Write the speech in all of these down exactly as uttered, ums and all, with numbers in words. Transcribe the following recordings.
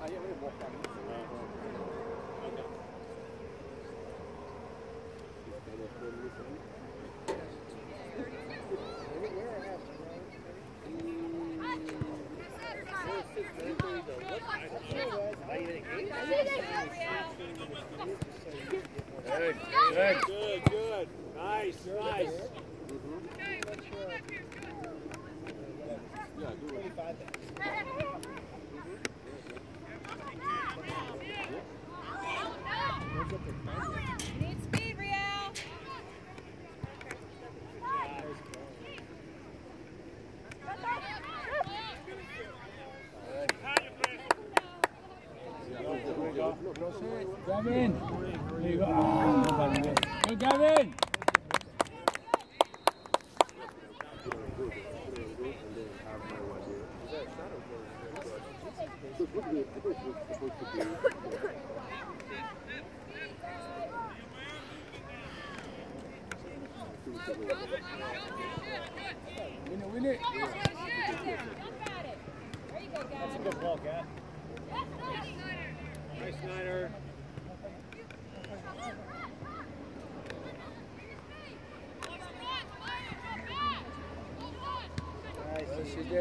Good, good, good, good. Nice, nice. Need speed, Real. Gavin! There you go. Ah, good, Gavin! Win it, win it. That's a good ball, Kat. Nice, Snyder. Nice, C J.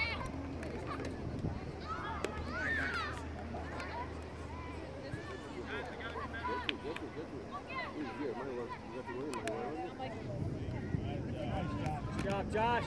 Good job, Josh.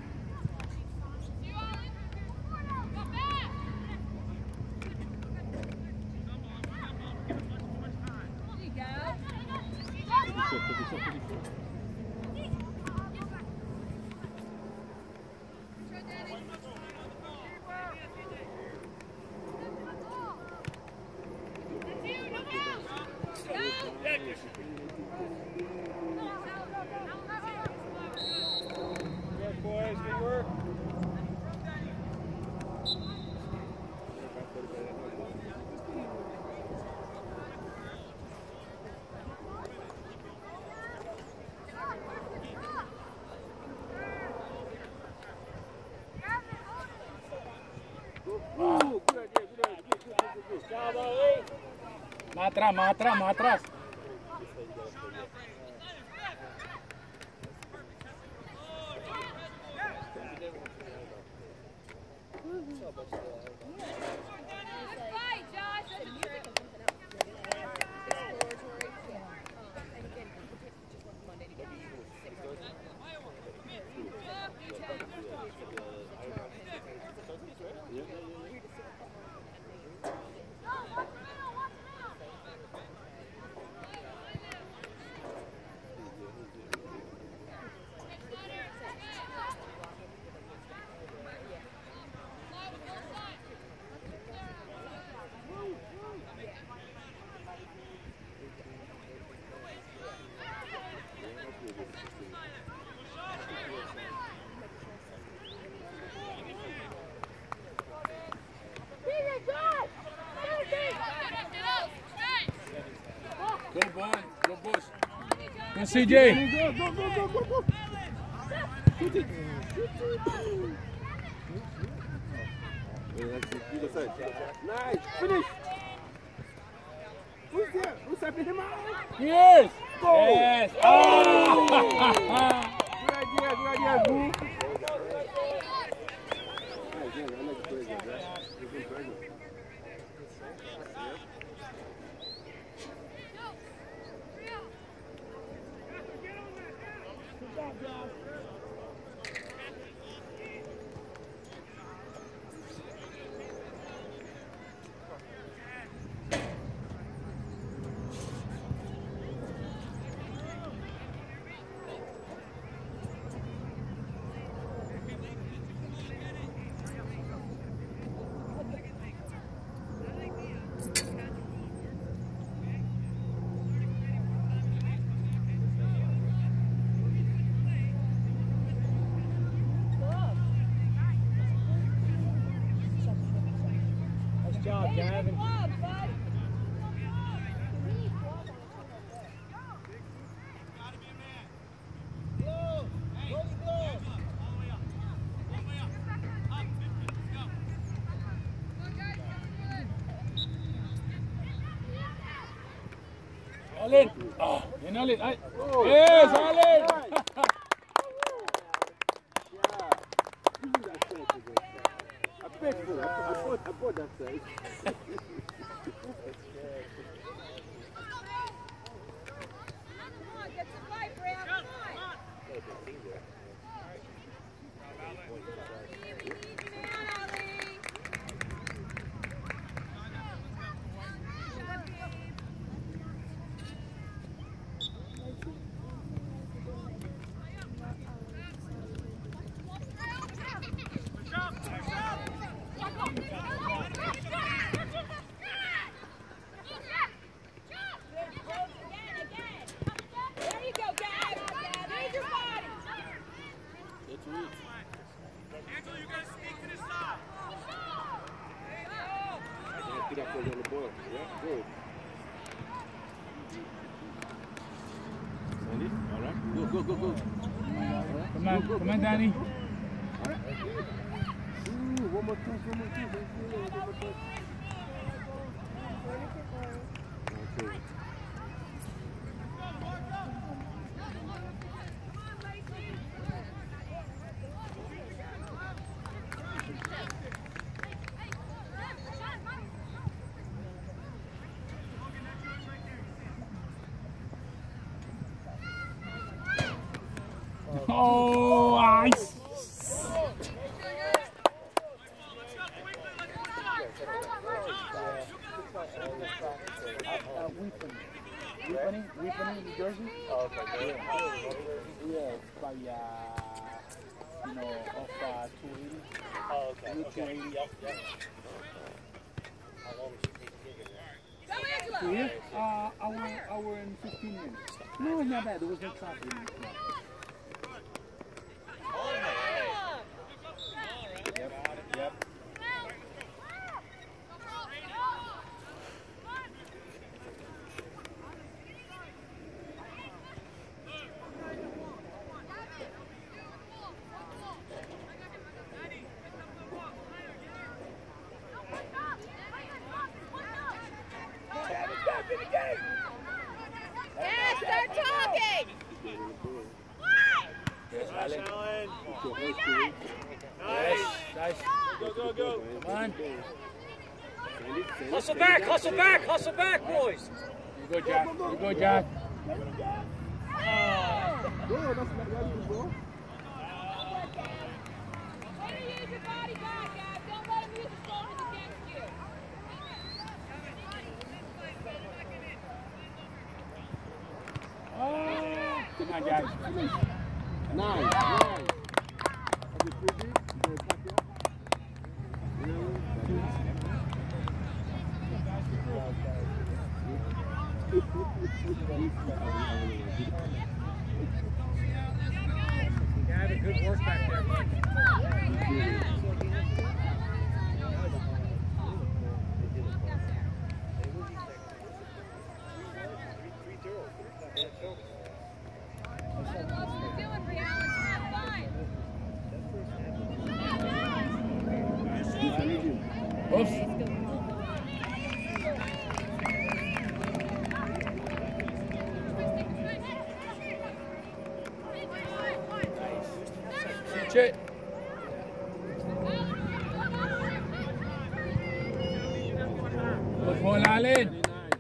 Good boys, good work. Más atrás, más atrás, más atrás. Good boy, good push. Good C J. Go, go, go, go, go, go. Shoot it. Nice, finish. Who's there? Who's helping him out? Yes. Go. Yes. Oh. Oh. Good idea, good idea, boo. Nice job, Gavin. Alin! Oh, yan Alin! Ay! Yes, Alin! I bought, I bought that side. Go, go, go. Come on, come on, Danny. Ooh, one more touch, one more touch. Okay. Oh, ice! Whippany, Whippany, New Jersey. Oh, okay. Yeah, by uh, you know, off uh, two eighty. Oh, okay. Route Okay. two eighty. Yep, yep. How long does it take to get there? To here, uh, hour, hour and fifteen minutes. No, it's not bad. There was no traffic. No. Yep, yep. Yes, start talking! Yes, Alin. Nice. Nice. Go, go, go. Come on. Hustle back, hustle back, hustle back, boys. You go, Jack. You go, Jack. Go, that's not what you go. Way to use your body back, guys. Don't let him use his shoulders against you. Oh, come on, Jack. Nice, nice. Have you put it? You gonna pack it up? You had a good work back there, bud. Oops. Switch it. Good ball, Alin.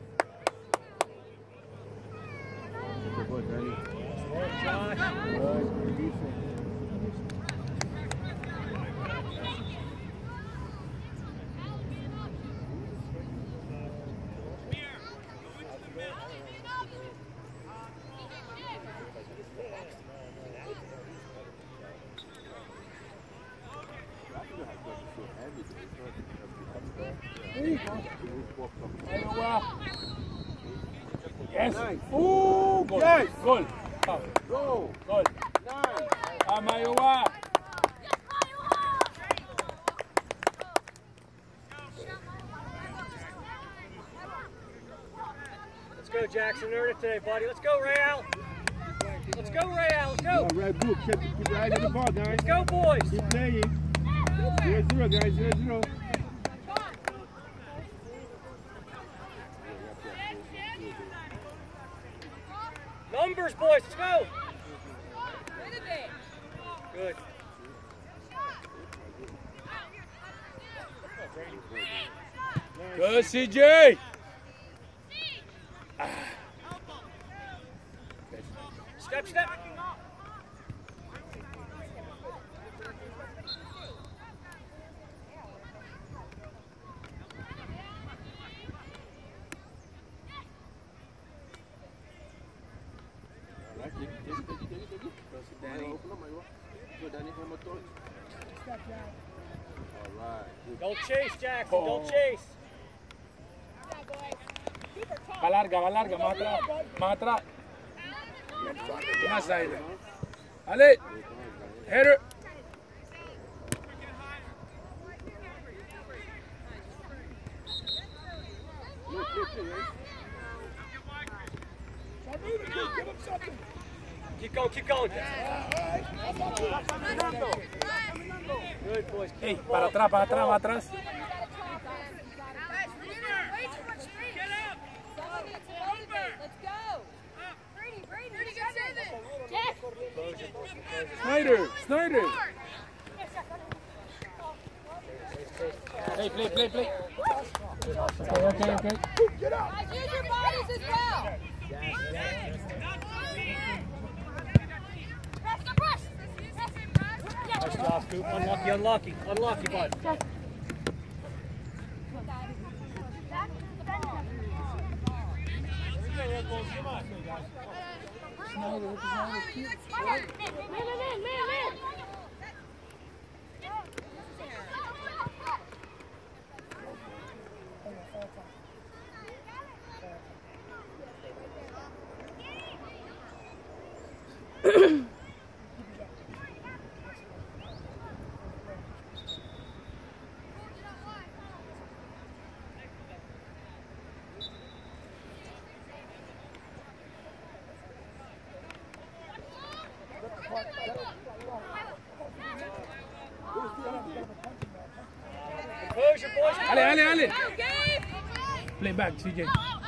Yes. Ooh, goal. Yes. Goal. Go. Goal. Nice. Amayowa. Let's go, Jackson. Earn it today, buddy. Let's go, Real. Let's go, Real. Let's go. Go, Red Bull. Keep, keep your eyes on the ball, guys. Let's go, boys. Keep playing. Zero, zero, guys. Zero, zero. boys, boys, let's go. Good. Good, C J. Step, step. Don't chase, Jackson. Oh. Don't chase. Va larga, va larga, más atrás, más atrás. Más aire. Ale, hit her. Keep going, keep going. Good, boys. Keep Hey, the para ball. atrás, para atrás, para atrás. Snyder, Snyder. Play, play, play, play. Okay, okay, okay. Guys, use your bodies as well. Press the press. Nice job, Scoop. Unlucky, unlucky, unlucky, bud. Composure, boys. Ale, ale, ale. Go, Gabe. Play back, C J.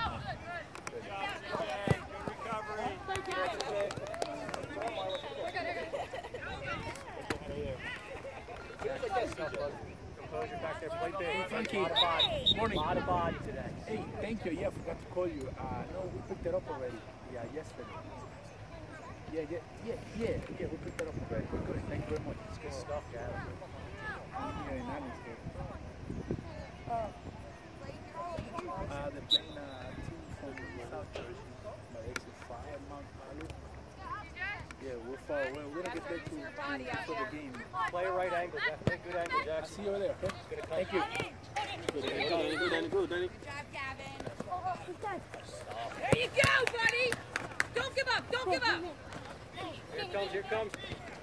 Composure back there. Play big. Funky. A lot of body. Morning. A lot of body today. Hey, thank you. Yeah, I forgot to call you. Uh, no, we picked it up already. Yeah, yesterday. Yeah, yeah, yeah, yeah, yeah. We picked it up already. We're good. Thank you very much. It's good stuff, guys. Yeah, and Annie's good. Uh, they're playing a team from South Jersey. My ex is five, Mount Palu. Yeah, we're far away. We're gonna get there to, to for the game. Play a right angle, Jack. Play good angle, I Jack. see you over there. Okay. Thank you. Good, Danny. Good, Danny. Good, Danny. Good job, Gavin. There you go, buddy. Don't give up. Don't give up. Here it comes, here it comes.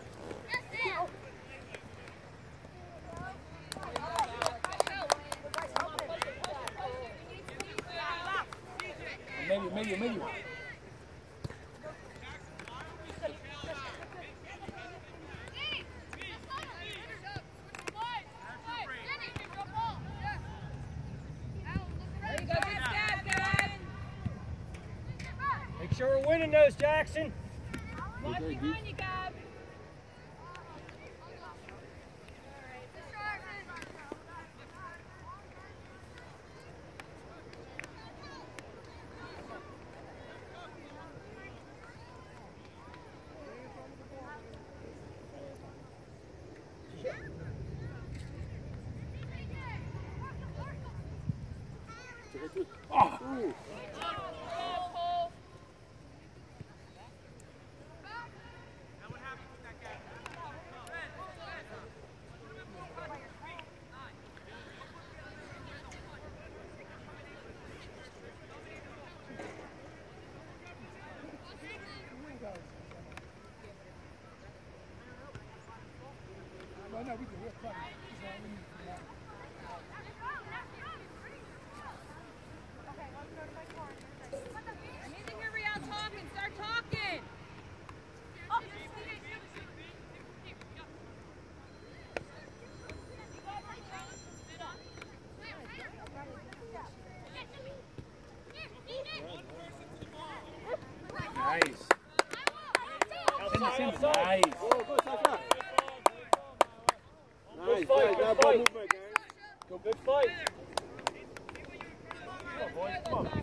Medio, medio, medio. There you go. Good stab, Gavin. Make sure we're winning those, Jackson. Watch behind you, Gav. Oh. I'm using your real talking. Start talking. Nice. fight, good Ball fight. movement, guys. Go, good fight. Come on, boys, come on.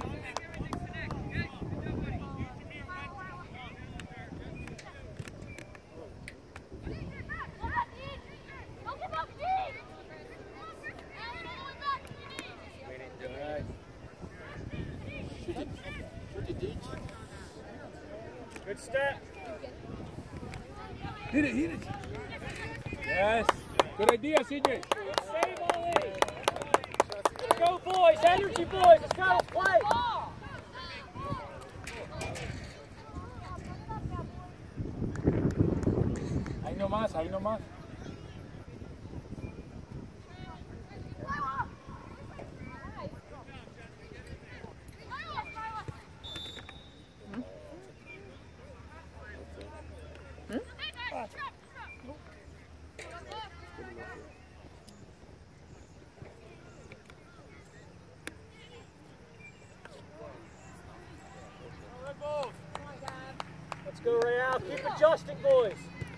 Good step. Hit it, hit it. Yes. Good idea, C J. Good save, Ollie. Let's go, boys. Energy, boys. Let's go. Play. Ahí nomás, ahí nomás. Let's go, Real. Keep adjusting, boys.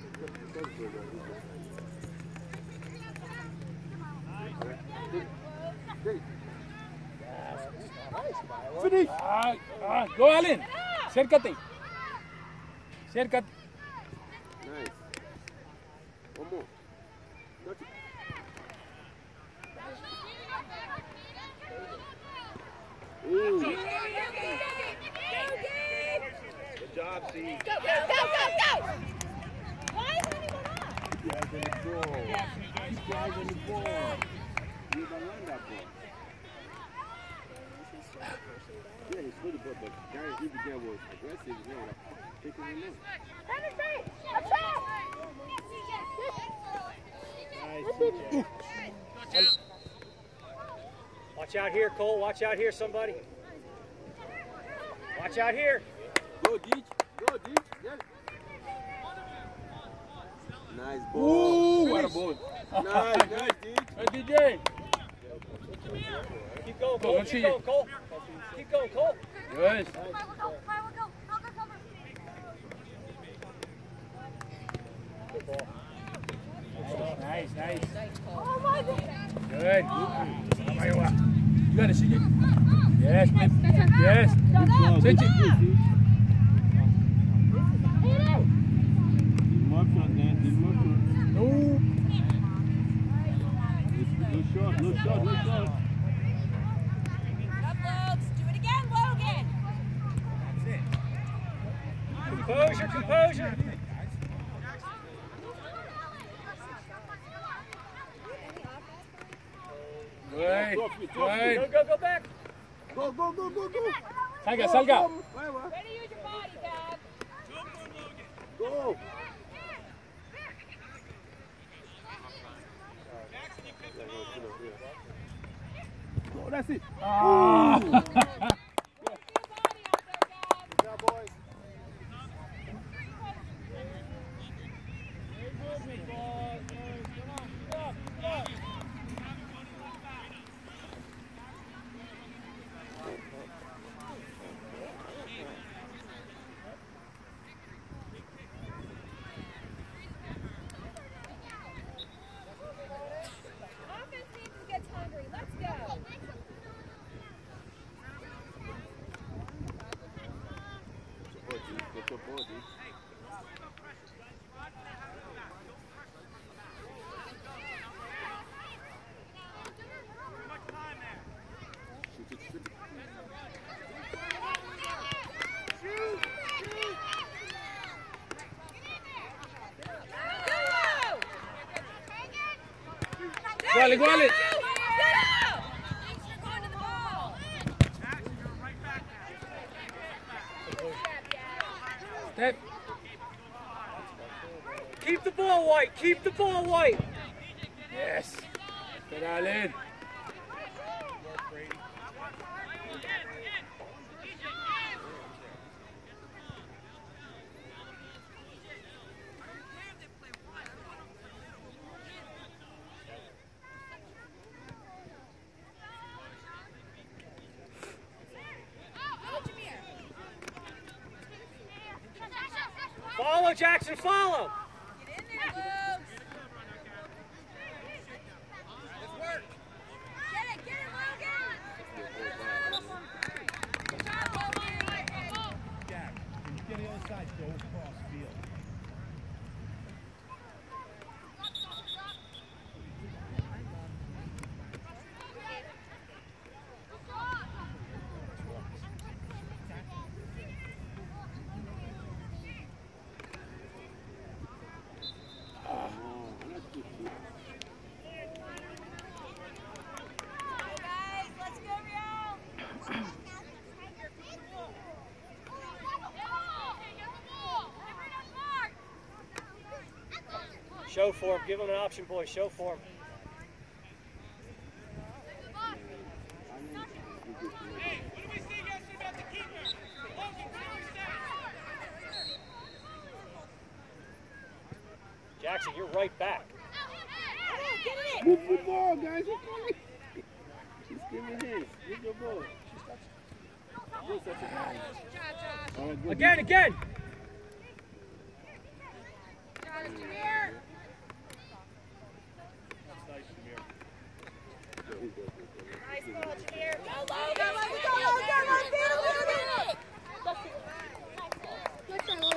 Finish. Ah, ah, go, Allen. Acércate. Acércate. Nice. One more. Touch it. Ooh. Good job, Steve. Go, go, go, go, go! Why is anyone up? Keep your eyes on the ball. Keep your eyes on the ball. You don't run that ball. Yeah, he's really good, but Gary, if the guy was aggressive, you know, like, taking him in. Penetrate! Attack! Nice, C J. Watch out here, Cole. Watch out here, somebody. Watch out here. Go, Deej. Go, Deej. Yeah. Nice ball. Ooh, what a ball. Nice, nice, Deej. Hey, D J. Keep going, Go, Cole. let's see Keep you. going, Cole. Keep going, Cole. Yes. Good ball. Nice, nice. Oh my God! Good. You got it, C J. Yes, man. Yes. Good C J. more shot, man. Need more shot. No. No shot, no shot, no shot. Up, Logs. Do it again, Logan. Composure, composure. Good. Go, Good. go, go back. Go, go, go, go, go. Salga, salga. Ready to use your body, Dad. Go. Go, that's it. Ah. Use your body out there, Dad. Good job, boys. Offense needs to get hungry. Let's go. Get your ball, Deej. Shoot it, shoot it. Go, Allen, go, Allen. Step. Keep the ball white. Keep the ball white. Yes. Good, Allen. Follow, Jackson, follow. Get in there, Luke. Show for him. Give him an option, boy. Show for him. Jackson, you're right back. Move the ball, guys. What's going on? Just give me this. Get your ball. Again, again. Nice ball, Jameer. Go, go, go, go, go, go, go, go, go.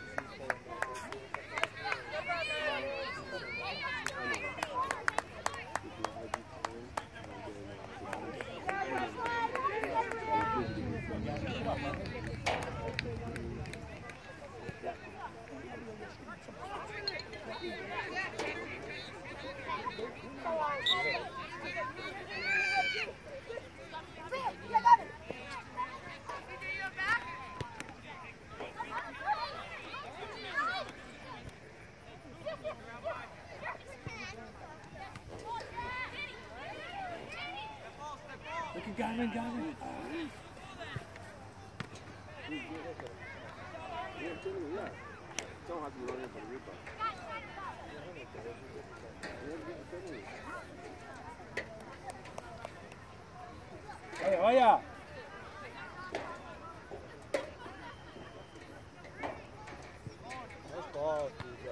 Look at Gavin, Gavin. Don't have to run in for the rebound. Hey, oya. Nice ball, D J.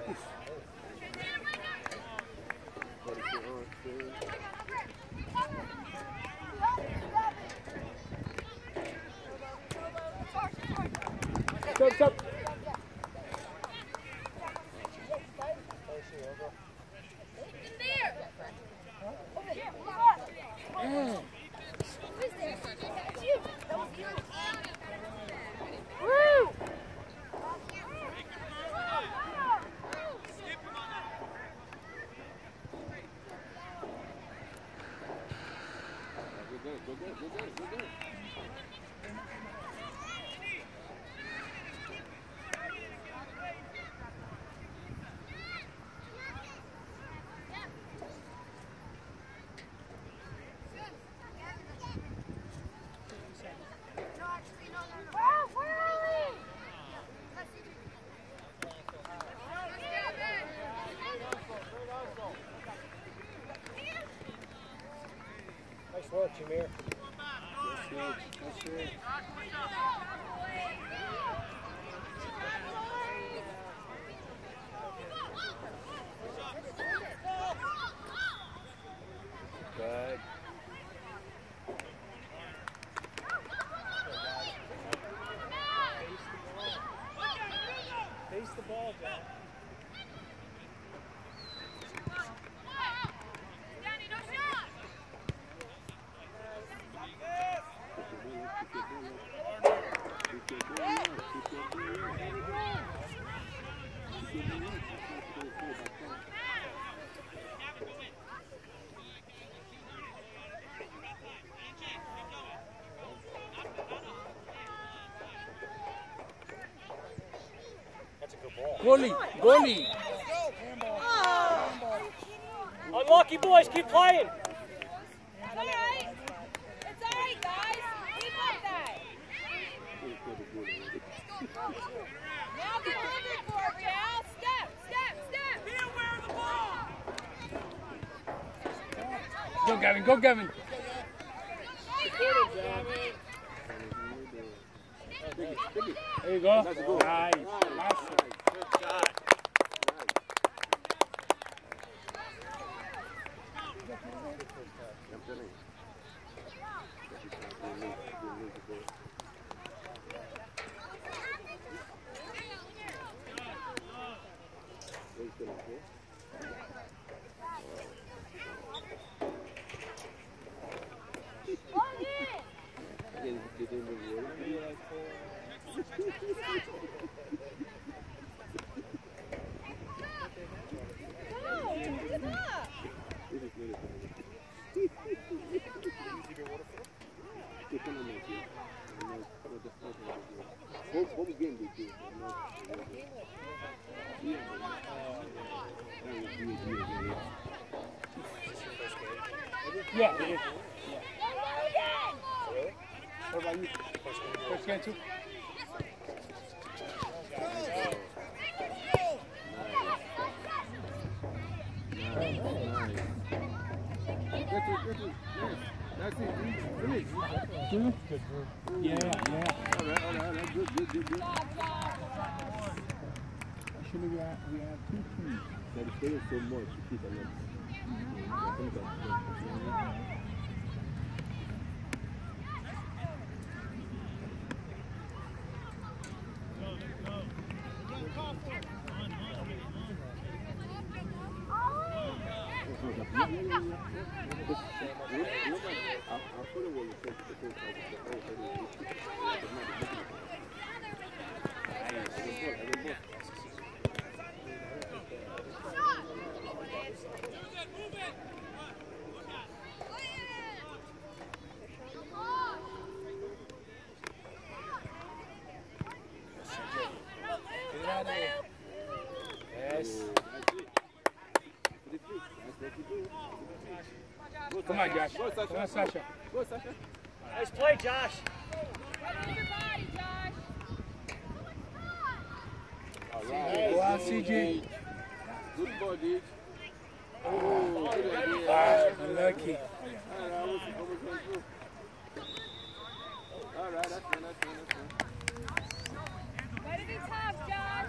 Stop, stop. Nice work, Jameer. Good. Face the ball, Jack. That's a good ball. Goalie, goalie. Unlucky boys, keep playing. It's all right. It's all right, guys. Keep up that. Now get moving for it, Cal. Step, step, step. Be aware of the ball. Go, Gavin, go, Gavin. There you go. Nice. Good shot. Home game they do. Yeah, it is. Really? What about you? First game too? That's it, that's it. Nice. That's it. Finish. Good. Good. Yeah, yeah. All right, all right, all right. Good, good, good, good. Actually, we have, we have two teams. That is playing so much to keep a lot. I think that's good. Come on, Josh. Come on, Sasha. Go, Sasha. Nice play, Josh. All right. Go out, C J. Good ball, Dig. Oh, good idea. Ah, unlucky. All right, I was almost going through. All right, that's fine, that's fine, that's fine. Way to be tough, Josh.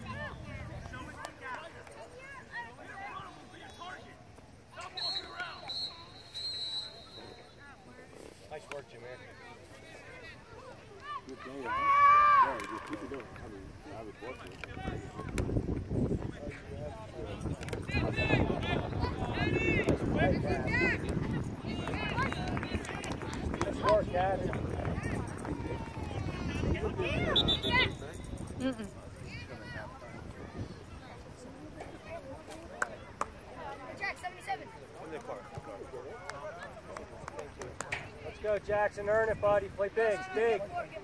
Nice work, Jimmy. Good game, huh? Yeah, just keep it going. I mean, I was watching. Nice work, Dad. Mm-mm. Jack, seventy-seven. Let's go, Jackson. Earn it, buddy. Play big. Big.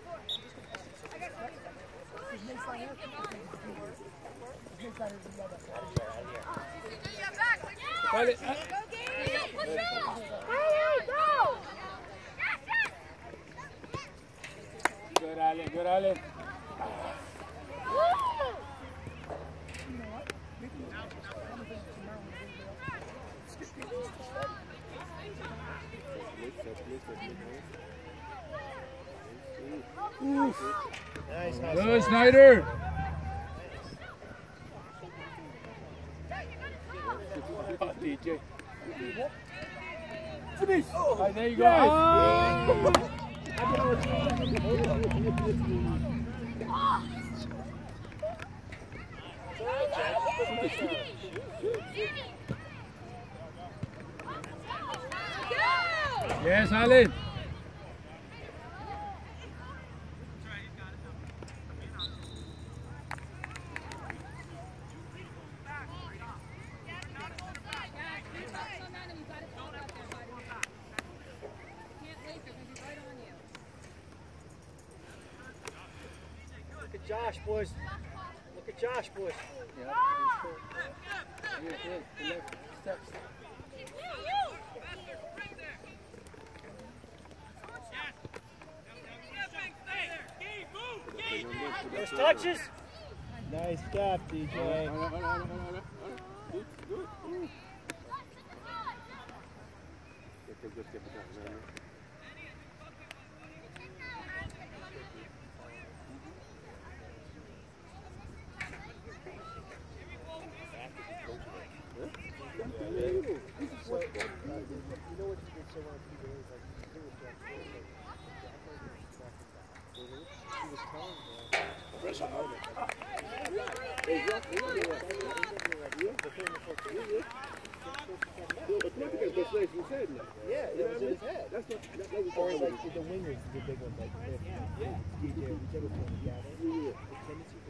Got it. Go, Gabe. Push up. Hey, go. Good, Allen. Good, Allen. Nice, nice. Good, Snyder. Oh, D J. Finish. Oh, right, there you go. Yes. Yes, Allen. Look at Josh, boys. Look at Josh, boys. Yeah. Here, here, the left steps. Those touches. Nice step, D J. All right, all right, all right, all right, all right. Good, good. Ooh. Just take those steps back, man. Yeah, it was in his head. That's what, that, that was or like the wingers, the big ones, like the D J, whichever one, yeah, the tendency